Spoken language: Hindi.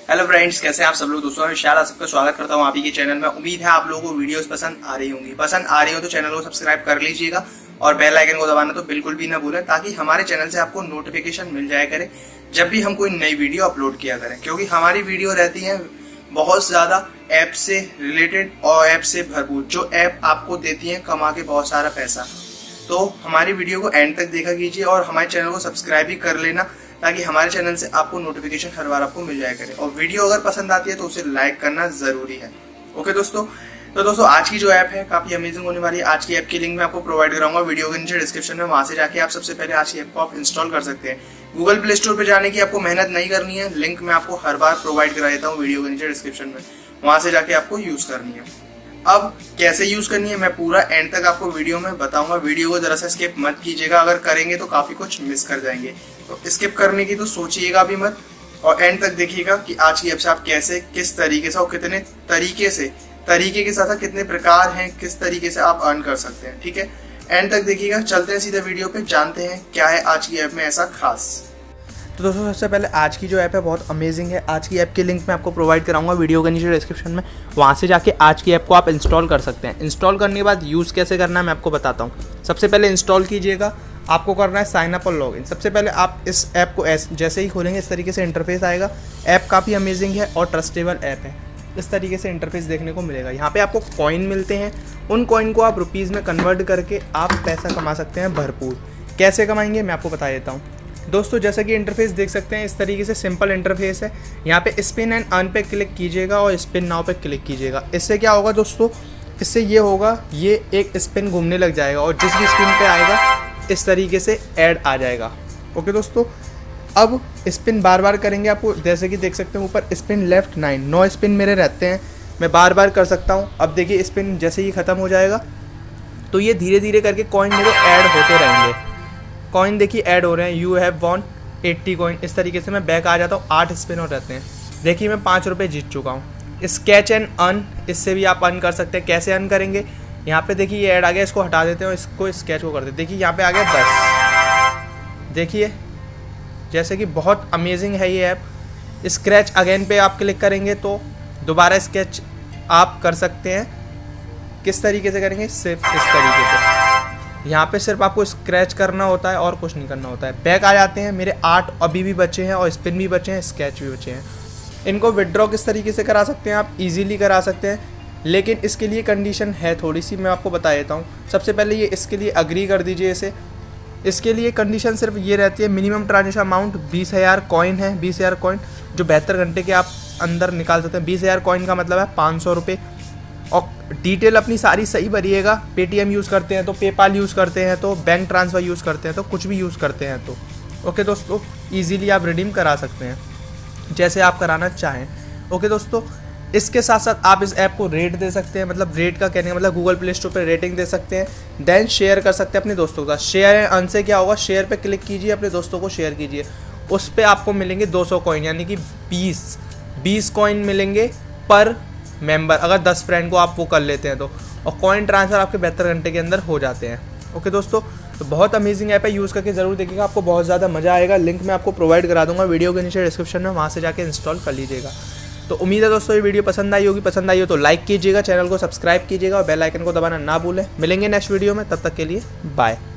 हेलो फ्रेंड्स, कैसे हैं आप सब लोग। दोस्तों मैं शायद सबका स्वागत करता हूं आप ही के चैनल में। उम्मीद है आप लोगों को वीडियोस पसंद आ रही होंगी। पसंद आ रही हो तो चैनल को सब्सक्राइब कर लीजिएगा और बेल आइकन को दबाना तो बिल्कुल भी ना भूलें, ताकि हमारे चैनल से आपको नोटिफिकेशन मिल जाया करे जब भी हम कोई नई वीडियो अपलोड किया करें। क्योंकि हमारी वीडियो रहती है बहुत ज्यादा ऐप से रिलेटेड और ऐप से भरपूर, जो ऐप आपको देती है कमा के बहुत सारा पैसा। तो हमारी वीडियो को एंड तक देखा कीजिए और हमारे चैनल को सब्सक्राइब भी कर लेना, ताकि हमारे चैनल से आपको नोटिफिकेशन हर बार आपको मिल जाया करे। और वीडियो अगर पसंद आती है तो उसे लाइक करना जरूरी है। ओके दोस्तों, तो दोस्तों आज की जो ऐप है काफी अमेजिंग होने वाली है। आज की ऐप की लिंक मैं आपको प्रोवाइड कराऊंगा वीडियो के नीचे डिस्क्रिप्शन में। वहां से जाके आप सबसे पहले आज की ऐप को आप इंस्टॉल कर सकते हैं। गूगल प्ले स्टोर पे जाने की आपको मेहनत नहीं करनी है, लिंक मैं आपको हर बार प्रोवाइड करा देता हूँ वीडियो के नीचे डिस्क्रिप्शन में। वहां से जाके आपको यूज करनी है। अब कैसे यूज करनी है मैं पूरा एंड तक आपको वीडियो में बताऊंगा। वीडियो को जरा सा स्किप मत कीजिएगा, अगर करेंगे तो काफी कुछ मिस कर जाएंगे। तो स्किप करने की तो सोचिएगा भी मत और एंड तक देखिएगा कि आज की ऐप से आप कैसे, किस तरीके से और कितने तरीके के साथ कितने प्रकार हैं, किस तरीके से आप अर्न कर सकते हैं। ठीक है, एंड तक देखिएगा। चलते हैं सीधे वीडियो पे, जानते हैं क्या है आज की ऐप में ऐसा खास। तो दोस्तों सबसे पहले आज की जो ऐप है बहुत अमेजिंग है। आज की ऐप की लिंक मैं आपको प्रोवाइड कराऊंगा वीडियो के नीचे डिस्क्रिप्शन में। वहाँ से जाके आज की ऐप को आप इंस्टॉल कर सकते हैं। इंस्टॉल करने के बाद यूज़ कैसे करना है मैं आपको बताता हूँ। सबसे पहले इंस्टॉल कीजिएगा, आपको करना है साइन अप और लॉगिन। सबसे पहले आप इस ऐप को जैसे ही खोलेंगे इस तरीके से इंटरफेस आएगा। ऐप काफ़ी अमेजिंग है और ट्रस्टेबल ऐप है। इस तरीके से इंटरफेस देखने को मिलेगा। यहाँ पे आपको कॉइन मिलते हैं, उन कॉइन को आप रुपीज़ में कन्वर्ट करके आप पैसा कमा सकते हैं भरपूर। कैसे कमाएंगे मैं आपको बता देता हूँ। दोस्तों जैसा कि इंटरफेस देख सकते हैं, इस तरीके से सिंपल इंटरफेस है। यहाँ पे स्पिन एंड अर्न पे क्लिक कीजिएगा और स्पिन नाउ पे क्लिक कीजिएगा। इससे क्या होगा दोस्तों, इससे ये होगा, ये एक स्पिन घूमने लग जाएगा और जिस भी स्पिन पे आएगा इस तरीके से ऐड आ जाएगा। ओके दोस्तों, अब स्पिन बार बार करेंगे। आपको जैसे कि देख सकते हैं ऊपर स्पिन लेफ्ट 9 स्पिन मेरे रहते हैं, मैं बार बार कर सकता हूँ। अब देखिए स्पिन जैसे ही ख़त्म हो जाएगा तो ये धीरे धीरे करके कॉइन मेरे ऐड होते रहेंगे। कॉइन देखिए ऐड हो रहे हैं। You have won 80 coin. इस तरीके से मैं बैक आ जाता हूँ। 8 स्पिन और रहते हैं। देखिए मैं 5 रुपये जीत चुका हूँ। स्केच एंड अर्न, इससे भी आप अर्न कर सकते हैं। कैसे अर्न करेंगे, यहाँ पे देखिए ये ऐड आ गया, इसको हटा देते हैं और इसको स्केच को कर देते हैं। देखिए यहाँ पे आ गया 10। देखिए जैसे कि बहुत अमेजिंग है ये ऐप। स्क्रैच अगेन पे आप क्लिक करेंगे तो दोबारा स्केच आप कर सकते हैं। किस तरीके से करेंगे, सिर्फ इस तरीके से। यहाँ पे सिर्फ आपको स्क्रैच करना होता है और कुछ नहीं करना होता है। बैक आ जाते हैं। मेरे 8 अभी भी बचे हैं और स्पिन भी बचे हैं, स्केच भी बचे हैं। इनको विड्रॉ किस तरीके से करा सकते हैं, आप इजीली करा सकते हैं, लेकिन इसके लिए कंडीशन है थोड़ी सी, मैं आपको बता देता हूँ। सबसे पहले ये इसके लिए अग्री कर दीजिए इसे। इसके लिए कंडीशन सिर्फ ये रहती है, मिनिमम ट्रांजेक्शन अमाउंट 20,000 कॉइन है। 20,000 कॉइन जो 72 घंटे के आप अंदर निकाल सकते हैं। 20,000 कॉइन का मतलब है 500 रुपये। और डिटेल अपनी सारी सही भरिएगा। पेटीएम यूज़ करते हैं तो, पेपाल यूज़ करते हैं तो, बैंक ट्रांसफ़र यूज़ करते हैं तो, कुछ भी यूज़ करते हैं तो। ओके दोस्तों, ईजीली आप रिडीम करा सकते हैं जैसे आप कराना चाहें। ओके दोस्तों, इसके साथ साथ आप इस ऐप को रेट दे सकते हैं। मतलब रेट का कहने का मतलब गूगल प्ले स्टोर पर रेटिंग दे सकते हैं। देन शेयर कर सकते हैं अपने दोस्तों के साथ। शेयर एंड अर्न से क्या होगा, शेयर पे क्लिक कीजिए, अपने दोस्तों को शेयर कीजिए। उस पर आपको मिलेंगे 200 कॉइन, यानी कि 20 कॉइन मिलेंगे पर मेंबर, अगर 10 फ्रेंड को आप वो कर लेते हैं तो। और कॉइन ट्रांसफ़र आपके 72 घंटे के अंदर हो जाते हैं। ओके दोस्तों, तो बहुत अमेजिंग ऐप है, यूज़ करके ज़रूर देखिएगा, आपको बहुत ज़्यादा मज़ा आएगा। लिंक मैं आपको प्रोवाइड करा दूंगा वीडियो के नीचे डिस्क्रिप्शन में। वहाँ से जाके इंस्टॉल कर लीजिएगा। तो उम्मीद है दोस्तों ये वीडियो पसंद आई होगी। पसंद आई हो तो लाइक कीजिएगा, चैनल को सब्सक्राइब कीजिएगा और बेल आइकन को दबाना ना भूलें। मिलेंगे नेक्स्ट वीडियो में, तब तक के लिए बाय।